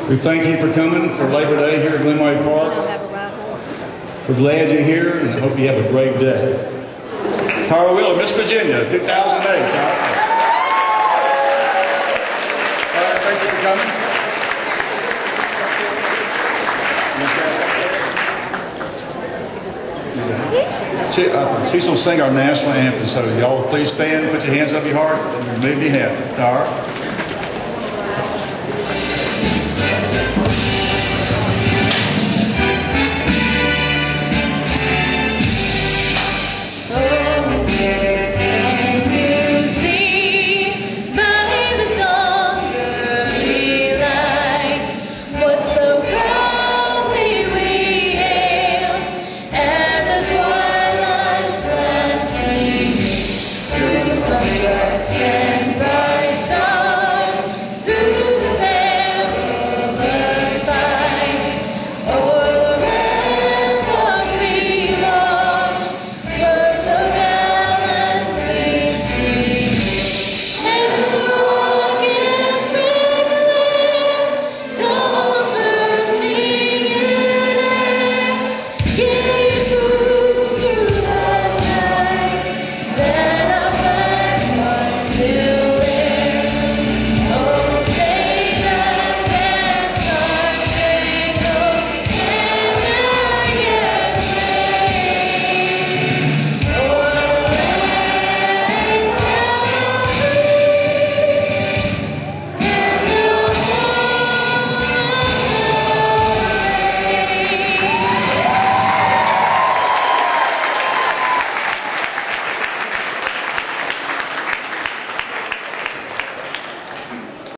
We thank you for coming for Labor Day here at Glenway Park. We're glad you're here and I hope you have a great day. Tara Wheeler, Miss Virginia, 2008. Tara, thank you for coming. She's going to sing our national anthem, so y'all please stand, put your hands up your heart, and move your head. Tara.